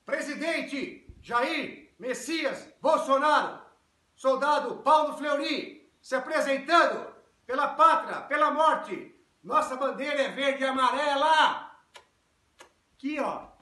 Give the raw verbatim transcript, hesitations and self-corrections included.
Presidente Jair Messias Bolsonaro, soldado Paulo Fleury, se apresentando pela pátria, pela morte. Nossa bandeira é verde e amarela. Aqui, ó.